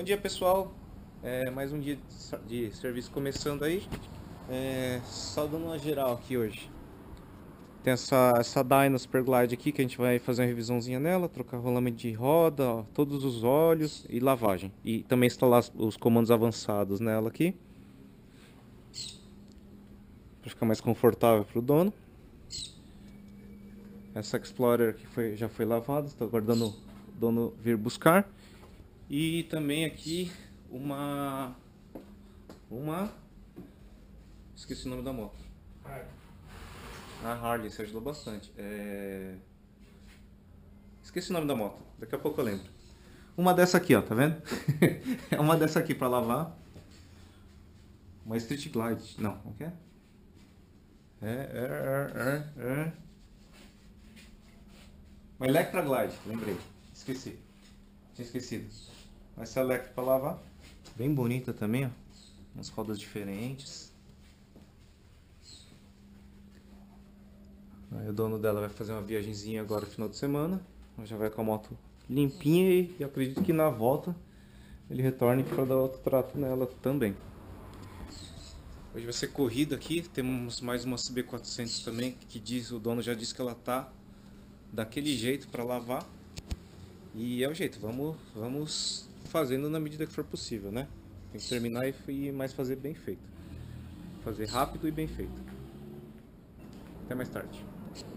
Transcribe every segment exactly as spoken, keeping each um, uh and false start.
dia, pessoal. É, mais um dia de serviço começando aí. É, só dando uma geral aqui hoje. Tem essa, essa Dyna Superglide aqui que a gente vai fazer uma revisãozinha nela, trocar rolamento de roda, ó, todos os óleos e lavagem. E também instalar os comandos avançados nela aqui, para ficar mais confortável para o dono. Essa Explorer aqui foi, já foi lavada, estou aguardando o dono vir buscar. E também aqui uma uma esqueci o nome da moto. A Harley, isso ajudou bastante. É... Esqueci o nome da moto, daqui a pouco eu lembro. Uma dessa aqui, ó, tá vendo? É uma dessa aqui pra lavar. Uma Street Glide, não, como que é? É, é, é, é. Uma Electra Glide, lembrei, esqueci. Tinha esquecido. Essa Electra pra lavar. Bem bonita também, ó. Umas rodas diferentes. Aí o dono dela vai fazer uma viagemzinha agora no final de semana. Já vai com a moto limpinha e eu acredito que na volta ele retorne para dar outro trato nela também. Hoje vai ser corrida aqui. Temos mais uma C B quatrocentos também, que diz, o dono já disse que ela tá daquele jeito para lavar. E é o jeito, vamos, vamos fazendo na medida que for possível, né? Tem que terminar e mais fazer bem feito. Fazer rápido e bem feito. Até mais tarde.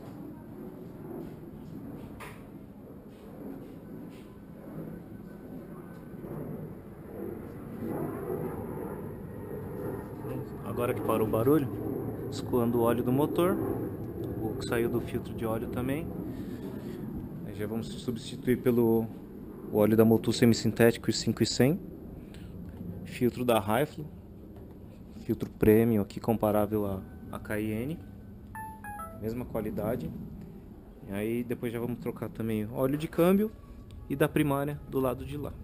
Agora que parou o barulho, escoando o óleo do motor, o que saiu do filtro de óleo também. Aí já vamos substituir pelo o óleo da Motul semissintético cinco e cem, filtro da Rifle, filtro premium aqui comparável a, a Cayenne, mesma qualidade. E aí depois já vamos trocar também óleo de câmbio e da primária do lado de lá.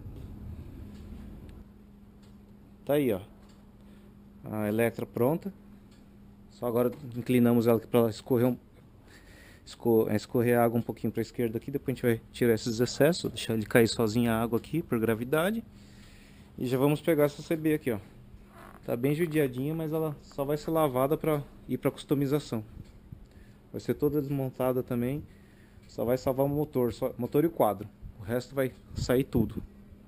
Tá aí, ó, a Electra pronta. Só agora inclinamos ela aqui para escorrer um, escorrer, escorrer a água um pouquinho para a esquerda aqui. Depois a gente vai tirar esses excessos, deixar ele cair sozinho a água aqui por gravidade. E já vamos pegar essa C B aqui, ó. Tá bem judiadinha, mas ela só vai ser lavada para ir para customização. Vai ser toda desmontada também. Só vai salvar o motor, só, motor e o quadro. O resto vai sair tudo.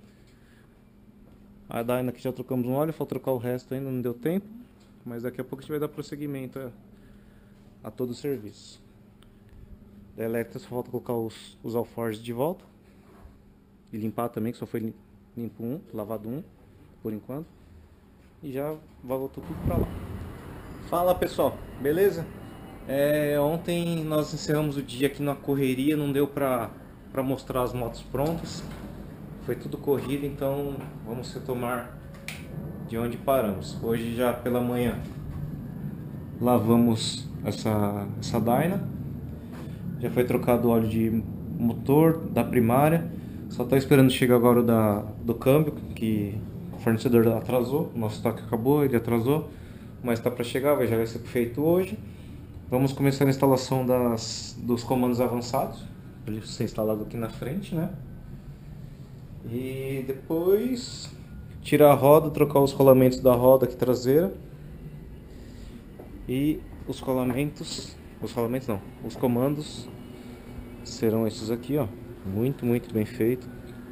A Dyna aqui já trocamos um óleo, falta trocar o resto ainda, não deu tempo. Mas daqui a pouco a gente vai dar prosseguimento a, a todo o serviço. Da Electra só falta colocar os, os alforjes de volta. E limpar também, que só foi limpo um, lavado um, por enquanto. E já voltou tudo pra lá. Fala, pessoal, beleza? É, ontem nós encerramos o dia aqui na correria, não deu pra, pra mostrar as motos prontas. Foi tudo corrida, então vamos retomar de onde paramos. Hoje já pela manhã lavamos essa, essa Dyna. Já foi trocado o óleo de motor da primária. Só está esperando chegar agora o da, do câmbio, que o fornecedor atrasou. O nosso estoque acabou, ele atrasou. Mas está para chegar, vai, já vai ser feito hoje. Vamos começar a instalação das, dos comandos avançados. Para ele ser instalado aqui na frente, né? E depois tirar a roda, trocar os rolamentos da roda aqui traseira. E os rolamentos, os rolamentos não, os comandos serão esses aqui, ó. Muito, muito bem feito.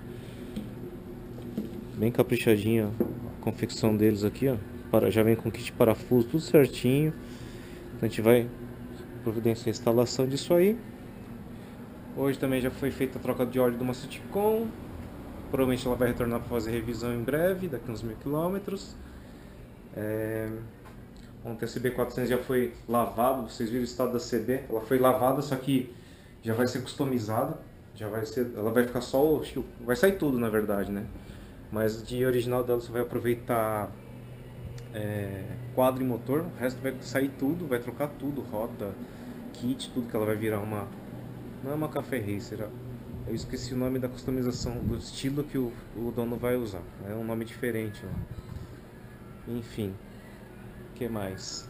Bem caprichadinho a confecção deles aqui, ó. Para, já vem com kit de parafuso, tudo certinho. Então a gente vai providenciar a instalação disso aí. Hoje também já foi feita a troca de óleo do Maceticon. Provavelmente ela vai retornar para fazer revisão em breve, daqui uns mil quilômetros. É... Ontem a C B quatrocentos já foi lavada, vocês viram o estado da C B. Ela foi lavada, só que já vai ser customizada. Já vai ser, ela vai ficar só, vai sair tudo na verdade, né? Mas de original dela você vai aproveitar é, quadro e motor. O resto vai sair tudo, vai trocar tudo, roda, kit, tudo, que ela vai virar uma, não é uma Café Racer, eu esqueci o nome da customização, do estilo que o, o dono vai usar. É um nome diferente, ó. Enfim, o que mais?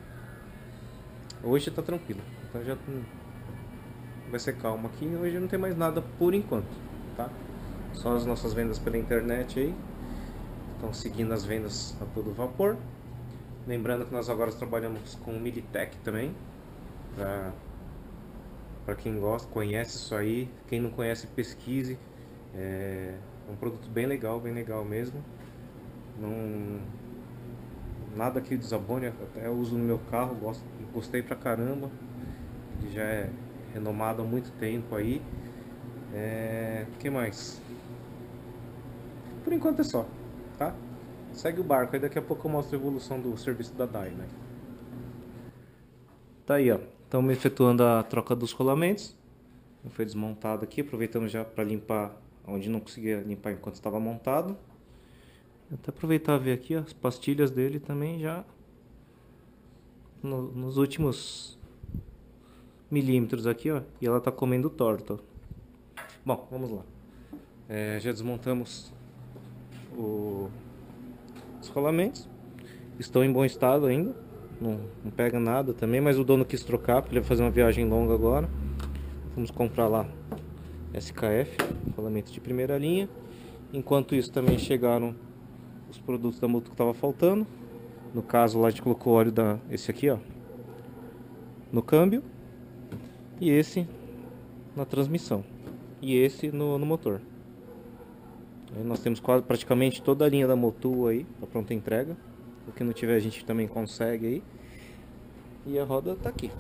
Hoje tá tranquilo, então já vai ser calmo aqui. Hoje não tem mais nada por enquanto, tá? Só as nossas vendas pela internet aí. estão seguindo as vendas a todo vapor. Lembrando que nós agora trabalhamos com o Militech também, para quem gosta, conhece isso aí. Quem não conhece, pesquise. É um produto bem legal, bem legal mesmo. Não, nada que desabone, até eu uso no meu carro, gosto, gostei pra caramba. Ele já é renomado há muito tempo aí. É, o que mais? Por enquanto é só, tá? Segue o barco, aí daqui a pouco eu mostro a evolução do serviço da Dyna. Tá aí, ó. Estamos efetuando a troca dos rolamentos. Foi desmontado aqui, aproveitamos já para limpar onde não conseguia limpar enquanto estava montado. Vou até aproveitar ver aqui, ó, as pastilhas dele também já no, nos últimos milímetros aqui, ó, e ela tá comendo torta. Bom, vamos lá. É, já desmontamos o, os rolamentos, estão em bom estado ainda, não, não pega nada também, mas o dono quis trocar porque ele vai fazer uma viagem longa agora. Vamos comprar lá S K F, rolamento de primeira linha. Enquanto isso também chegaram os produtos da moto que estava faltando. No caso lá a gente colocou óleo da esse aqui, ó, no câmbio, e esse na transmissão, e esse no, no motor. Aí nós temos quase praticamente toda a linha da Motul aí para pronta entrega. O que não tiver a gente também consegue aí. E a roda tá aqui.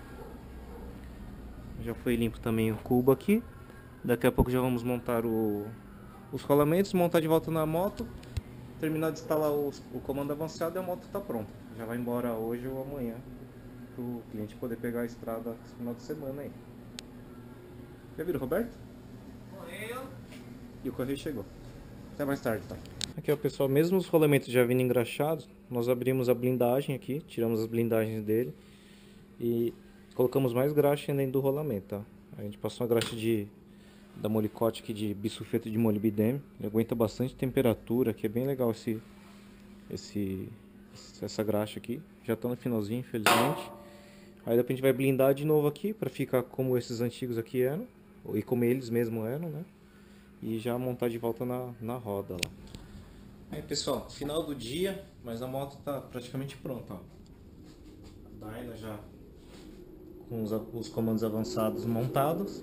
Já foi limpo também o cubo aqui. Daqui a pouco já vamos montar o, os rolamentos, montar de volta na moto, terminar de instalar os, o comando avançado e a moto tá pronta. Já vai embora hoje ou amanhã, para o cliente poder pegar a estrada no final de semana aí. Já viram, Roberto? Correio. E o correio chegou. Até mais tarde, tá? Aqui, ó, pessoal, mesmo os rolamentos já vindo engraxados, nós abrimos a blindagem aqui, tiramos as blindagens dele e colocamos mais graxa dentro do rolamento, tá? A gente passou uma graxa de da Molykote aqui de bisulfeto de molibdênio. Ele aguenta bastante temperatura, que é bem legal esse esse essa graxa aqui. Já tá no finalzinho, infelizmente. Aí depois a gente vai blindar de novo aqui para ficar como esses antigos aqui eram, e como eles mesmo eram, né? E já montar de volta na, na roda lá. Aí, pessoal, final do dia, mas a moto tá praticamente pronta, ó. A Dyna já com os, os comandos avançados montados.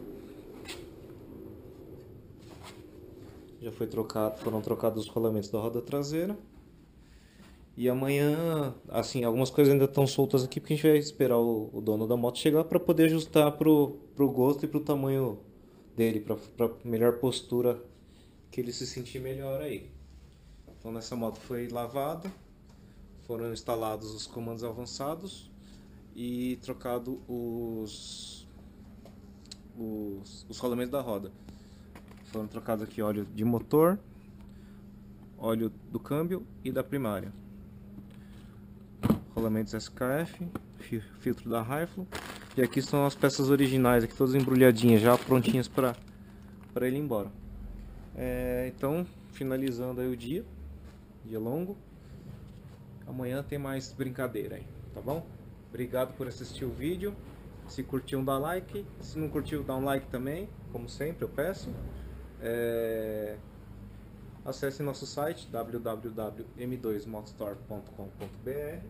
Já foi trocado, foram trocados os rolamentos da roda traseira. E amanhã, assim, algumas coisas ainda estão soltas aqui porque a gente vai esperar o, o dono da moto chegar para poder ajustar pro, pro gosto e pro tamanho dele, para melhor postura, que ele se sentir melhor aí. Então nessa moto foi lavada, foram instalados os comandos avançados e trocado os, os, os rolamentos da roda. Foram trocados aqui óleo de motor, óleo do câmbio e da primária. Rolamentos S K F, filtro da Rifle. E aqui são as peças originais, aqui todas embrulhadinhas, já prontinhas para para ele ir embora. É, então, finalizando aí o dia, dia longo. Amanhã tem mais brincadeira aí, tá bom? Obrigado por assistir o vídeo. Se curtiu, dá like. Se não curtiu, dá um like também, como sempre eu peço. É... Acesse nosso site w w w ponto m dois motostore ponto com ponto b r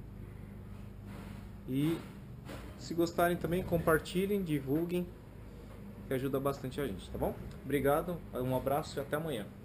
e se gostarem também, compartilhem, divulguem, que ajuda bastante a gente, tá bom? Obrigado, um abraço e até amanhã.